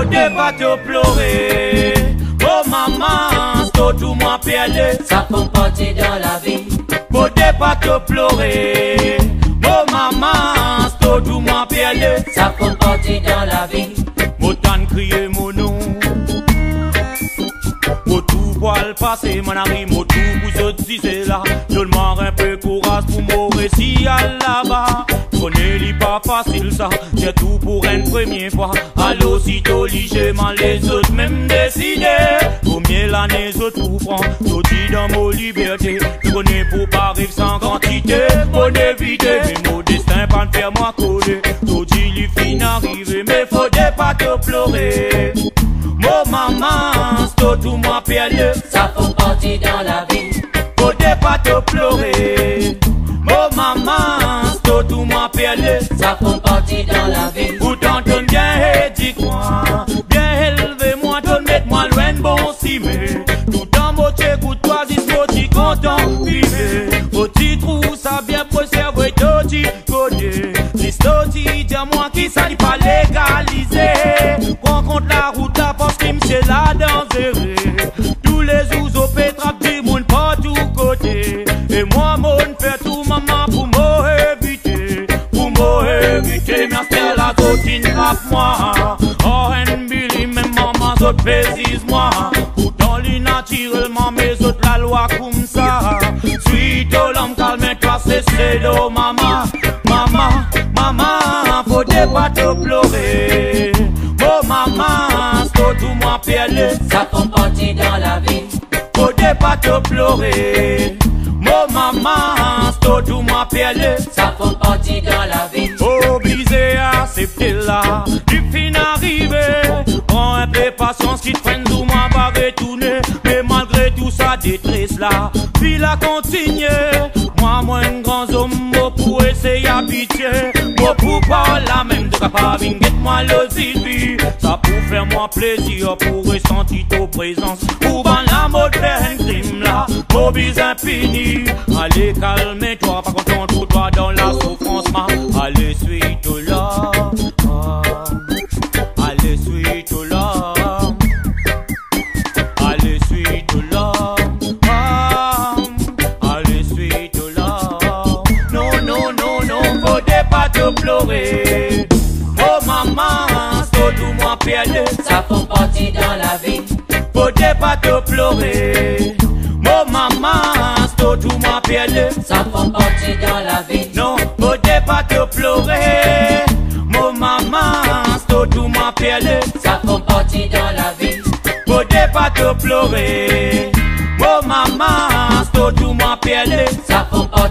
Faudrait pas te pleurer. Oh maman, c'est tout moi perdu. Ça fait partie dans la vie. Faudrait pas te pleurer. Oh maman, c'est tout moi perdu. Ça fait partie dans la vie. M'autant crier mon nom. Mon tout poil passé, mon ami, mon tout vous autres si c'est là. Donne-moi un peu courage pour mon récit à là-bas. Connais-les pas facile ça, c'est tout pour une première fois. Allô, si t'as légèrement les autres même décidé. Combien l'année je tout prends, tout dit dans mon liberté. Je connais pour pas arriver sans quantité, mon éviter. Mais mon destin pas de faire moi coller. Tout dit les fins arriver, mais faudrait pas te pleurer. Mon maman, c'est tout moi perdu. Ça fait partie dans la vie. Faudrait pas te pleurer. Mon maman, c'est tout moi perdu. Ça fait partie dans la vie. Pourtant donne bien éduque-moi, bien élevé-moi, donne mette-moi loin de bon cimé. Tout en mot t'écoute toi, dis-moi t'y content vivre. Faut t'y trouver ça bien préservé, toi t'y connais. L'histoire t'y dis-moi qui ça n'est pas légalisé. Prends compte la route là parce qu'il me c'est la dangereux. Tous les jours au pétrap du monde pas tout côté. Et moi mon fait tout maman pour m'éviter. Pour m'éviter, merci à la cotine rap moi. Oh Billy, même maman autres bêtises moi. Pourtant les naturellement mes autres la loi comme ça. Suite au l'homme calme-toi c'est l'eau maman. Maman, maman, faudrait pas te pleurer. Oh maman, c'est tout moi perdu. Ça fait partie dans la vie. Faudrait pas te pleurer. Oh maman, c'est tout moi perdu. Ça fait partie dans la vie. Obligé à accepter là, du fin arrivé. Prends un peu patience qui te freine ou moi va retourner. Mais malgré tout ça détresse là, puis la continue. Moi un grand homme, moi pour essayer d'habituer. Moi pour pas la même de capable, guette-moi le zibi. Ça pour faire moi plaisir, pour ressentir ta présence. Pour ban la mode faire un crime là, mobile infini. Allez calme-toi, pas content tout toi dans la souffrance ma. Allez sweet to love, allez sweet to love, allez sweet to love, allez sweet to love. Non, non, non, non, faudrait pas te pleurer. Oh maman, c'est tout moi perdu. Ça fait partie dans la vie. Faudrait pas te pleurer. Oh maman, c'est tout moi perdu. Ça fait partie dans la vie. Non, faudrait pas te pleurer. Mon maman, c'est tout moi perdu. Ça fait partie dans la vie. Faudrait pas te pleurer. Mon maman, c'est tout moi perdu. Ça fait partie